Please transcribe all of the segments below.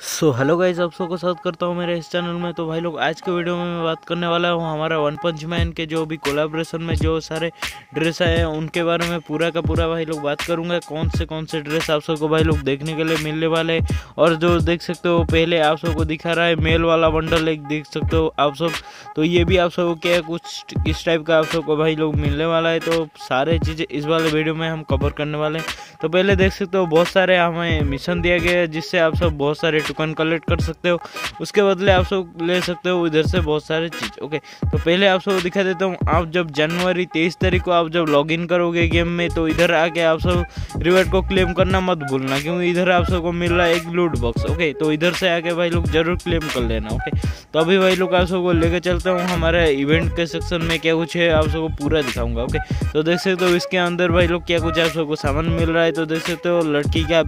Hello guys, आप सबको स्वागत करता हूँ मेरे इस चैनल में। तो भाई लोग, आज के वीडियो में मैं बात करने वाला हूँ हमारा वन पंच मैन के जो भी कोलैबोरेशन में जो सारे ड्रेस आए हैं उनके बारे में पूरा का पूरा भाई लोग बात करूँगा। कौन से ड्रेस आप सबको भाई लोग देखने के लिए मिलने वाले हैं। और जो देख सकते हो पहले आप सबको दिखा रहा है मेल वाला बंडल, एक देख सकते हो आप सब। तो ये भी आप सबको क्या कुछ इस टाइप का आप सबको भाई लोग मिलने वाला है। तो सारे चीज़ें इस वाले वीडियो में हम कवर करने वाले हैं। तो पहले देख सकते हो बहुत सारे हमें मिशन दिया गया है जिससे आप सब बहुत सारे टोकन कलेक्ट कर सकते हो। उसके बदले आप सब ले सकते हो इधर से बहुत सारे चीज़। ओके, तो पहले आप सब दिखा देता हूँ। आप जब जनवरी 23 तारीख को आप जब लॉगिन करोगे गेम में, तो इधर आके आप सब रिवॉर्ड को क्लेम करना मत भूलना, क्योंकि इधर आप सबको मिल रहा है एक लूट बॉक्स। ओके, तो इधर से आके भाई लोग जरूर क्लेम कर लेना। ओके, तो अभी भाई लोग आप सबको लेके चलता हूँ हमारे इवेंट के सेक्शन में। क्या कुछ है आप सबको पूरा दिखाऊंगा। ओके, तो देख सकते हो इसके अंदर भाई लोग क्या कुछ आप सबको सामान मिल रहा है। तो देख सकते हो लड़की का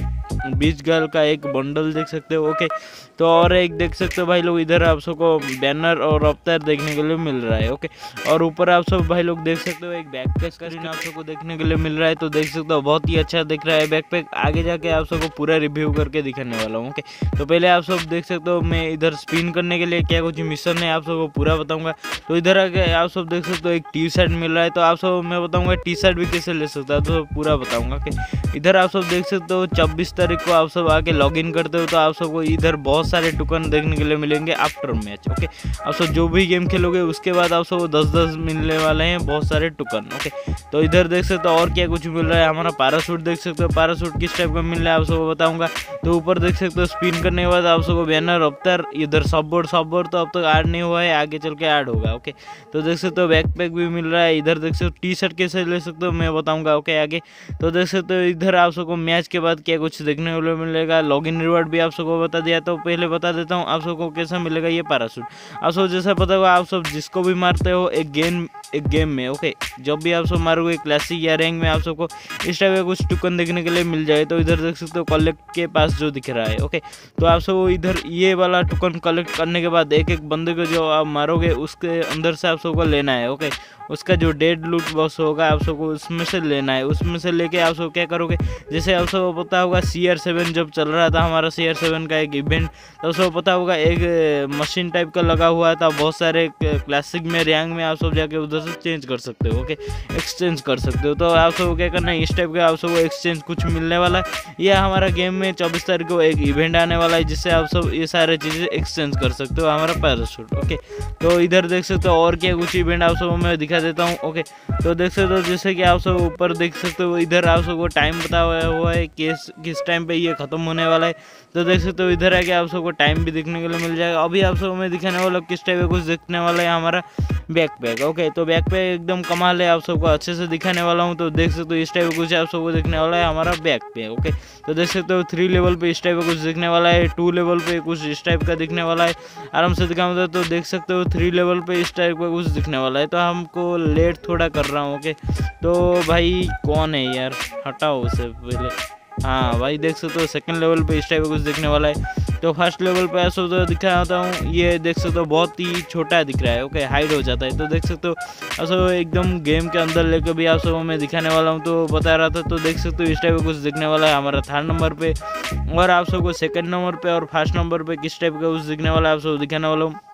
बीच गर्ल का एक बंडल देख सकते हो। ओके, तो और एक देख सकते हो भाई लोग इधर आप सबको बैनर और अवतार देखने के लिए मिल रहा है। ओके, और ऊपर आप सब भाई लोग देख सकते हो एक बैकपैक का स्क्रीन आप सबको देखने के लिए मिल रहा है। तो देख सकते हो बहुत ही अच्छा दिख रहा है बैकपैक। आगे जाके आप सबको पूरा रिव्यू करके दिखाने वाला हूँ। ओके, तो पहले आप सब देख सकते हो मैं इधर स्पिन करने के लिए क्या कुछ मिशन है आप सबको पूरा बताऊंगा। तो इधर आके आप सब देख सकते हो एक टी शर्ट मिल रहा है। तो आप सब मैं बताऊंगा टी शर्ट भी कैसे ले सकता है, तो पूरा बताऊंगा। ओके, इधर आप सब देख सकते हो 24 तारीख को आप सब आके लॉगिन करते हो तो आप सबको इधर बहुत सारे टोकन देखने के लिए मिलेंगे आफ्टर मैच। ओके, आप सब जो भी गेम खेलोगे उसके बाद आप सबको 10-10 मिलने वाले हैं बहुत सारे टोकन। ओके, तो इधर देख सकते हो और क्या कुछ मिल रहा है। हमारा पैराशूट देख सकते हो, पैराशूट किस टाइप का मिल रहा है आप सबको बताऊंगा। तो ऊपर देख सकते हो स्पिन करने के बाद आप सबको बैनर अवतार, इधर सबोर्ड तो अब तक ऐड नहीं हुआ है, आगे चल के ऐड होगा। ओके, तो देख सकते हो बैकपैक भी मिल रहा है। इधर देख सकते हो टी शर्ट कैसे ले सकते हो मैं बताऊंगा। ओके, आगे तो देख सकते हो इधर आप सबको मैच के बाद क्या कुछ देखने को मिलेगा। लॉगिन रिवॉर्ड भी आप सबको बता दिया, तो पहले बता देता हूँ आप सबको कैसा मिलेगा ये पैराशूट। आप सब जैसा पता होगा आप सब जिसको भी मारते हो एक गेम में। ओके, जब भी आप सब मारोगे क्लासिक या रैंक में आप सबको इस टाइप का कुछ टोकन देखने के लिए मिल जाए। तो इधर देख सकते हो कलेक्ट के पास जो दिख रहा है। ओके, तो आप सब इधर ये वाला टोकन कलेक्ट करने के बाद एक एक बंदे को जो आप मारोगे उसके अंदर से आप सबको लेना है। ओके, उसका जो डेड लूट बॉक्स होगा आप सबको उसमें से लेना है। उसमें से लेके आप सब क्या करोगे, जैसे आप सबको पता होगा CR7 जब चल रहा था हमारा CR7 का एक इवेंट, तो सबको पता होगा एक मशीन टाइप का लगा हुआ था बहुत सारे क्लासिक में रैंक में। आप सब जाके उधर से चेंज कर सकते हो। ओके, एक्सचेंज कर सकते हो। तो आप सबको क्या करना है, इस टाइप का आप सबको एक्सचेंज कुछ मिलने वाला है। यह हमारा गेम में 24 तारीख को एक इवेंट आने वाला है जिससे आप सब ये सारे चीज़ें एक्सचेंज कर सकते हो हमारा पैराशूट। ओके, तो इधर देख सकते हो और क्या कुछ इवेंट आप सबको मैं दिखा देता हूँ। ओके, तो देख सकते हो जैसे कि आप सब ऊपर देख सकते हो इधर आप सबको टाइम बताया हुआ है किस टाइम पे ये खत्म होने वाला है। तो देख सकते हो इधर आके आप सबको टाइम भी देखने के लिए मिल जाएगा। अभी आप सबको मैं दिखाने वाला किस टाइप का कुछ देखने वाला है हमारा बैकपैक। ओके, तो बैकपैक एकदम कमाल है, आप सबको अच्छे से दिखाने वाला हूँ। तो देख सकते हो इस टाइप का कुछ आप सबको देखने वाला है हमारा बैकपैक। ओके, तो देख सकते हो 3 लेवल पे इस टाइप का कुछ दिखने वाला है, 2 लेवल पे कुछ इस टाइप का दिखने वाला है। आराम से दिखाऊंगा तो देख सकते हो 3 लेवल पे इस टाइप का कुछ दिखने वाला है। तो हमको लेट थोड़ा कर रहा हूँ। ओके, तो भाई कौन है यार, हटाओ उसे पहले। हाँ भाई, देख सकते हो सेकंड लेवल पे इस टाइप का कुछ दिखने वाला है। तो फर्स्ट लेवल पे ऐसा तो दिखाता हूँ, ये देख सकते हो बहुत ही छोटा दिख रहा है। ओके, हाइड हो जाता है। तो देख सकते हो ऐसा एकदम गेम के अंदर लेकर भी आप सबको मैं दिखाने वाला हूँ, तो बता रहा था। तो देख सकते हो इस टाइप का कुछ दिखने वाला है हमारा 3rd नंबर पे, और आप सबको 2nd नंबर पे और 1st नंबर पे किस टाइप का कुछ दिखने वाला है आप सबको दिखाने वाला हूँ।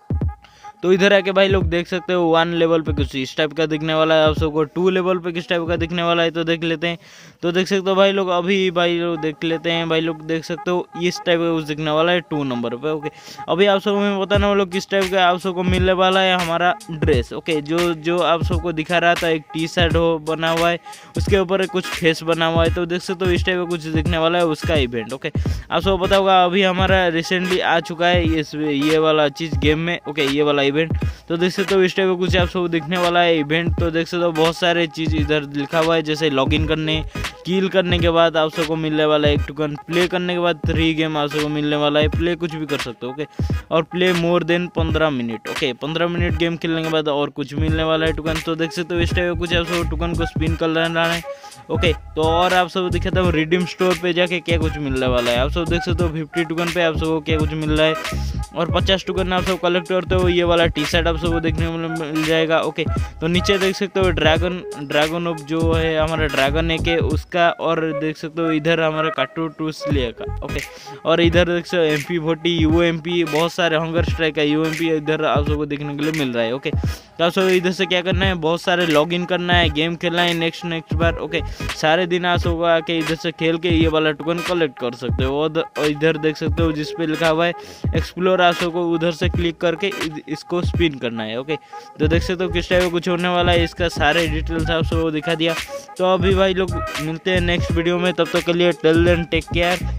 तो इधर आके भाई लोग देख सकते हो 1 लेवल पे कुछ इस टाइप का दिखने वाला है आप सबको, 2 लेवल पे किस टाइप का दिखने वाला है तो देख लेते हैं। तो देख सकते हो भाई लोग, अभी भाई लोग देख लेते हैं। भाई लोग देख सकते हो इस टाइप का कुछ दिखने वाला है 2 नंबर पे। ओके, अभी आप सबको मैं बताने वाला हूँ किस टाइप का आप सबको मिलने वाला है हमारा ड्रेस। ओके, जो आप सबको दिखा रहा था एक टी शर्ट हो बना हुआ है, उसके ऊपर कुछ फेस बना हुआ है। तो देख सकते हो इस टाइप का कुछ दिखने वाला है उसका इवेंट। ओके, आप सबको पता होगा अभी हमारा रिसेंटली आ चुका है ये वाला चीज़ गेम में। ओके, ये वाला इवेंट। तो देख सकते हो इस टाइप का कुछ आप सब दिखने वाला है इवेंट। तो देख सकते हो बहुत सारे चीज़ इधर लिखा हुआ है, जैसे लॉगिन करने, किल करने के बाद आप सबको मिलने वाला है एक टोकन, प्ले करने के बाद 3 गेम आप सबको मिलने वाला है, प्ले कुछ भी कर सकते हो। ओके, और play more than 15 minute. Okay, 15 minute game खेलने के बाद और कुछ मिलने वाला है टोकन। तो देख सकते हो इस टाइप का कुछ आप सब टोकन को स्पिन कर लेना है। ओके, तो और आप सब दिखाता हूँ रिडीम स्टोर पे जाके क्या कुछ मिलने वाला है। आप सब देख सकते हो 50 टोकन पे आप सबको क्या कुछ मिल रहा है, और 50 टोकन आप सब कलेक्ट करते हो ये वाला टी शर्ट आप सबको देखने को मिल जाएगा। ओके, तो नीचे देख सकते हो ड्रैगन ऑफ जो है हमारा ड्रैगन एक है उसका, और देख सकते हो इधर हमारा काटू टूसलिया का। ओके, और इधर देख सकते हो MP40 UMP बहुत सारे हंगर स्ट्राइक का UMP इधर आप सबको देखने के लिए मिल रहा है। ओके, तो आप सब इधर से क्या करना है, बहुत सारे लॉगिन करना है, गेम खेलना है नेक्स्ट बार। ओके, सारे दिन आप सबको आके इधर से खेल के ये वाला टोकन कलेक्ट कर सकते हो। और इधर देख सकते हो जिस पे लिखा हुआ है एक्सप्लोर, आप सबको उधर से क्लिक करके इसको स्पिन करना है। ओके, तो देख सकते हो किस टाइप का कुछ होने वाला है, इसका सारे डिटेल्स आप सबको दिखा दिया। तो अभी भाई लोग मिलते हैं नेक्स्ट वीडियो में, तब तक के लिए टिल देन टेक केयर।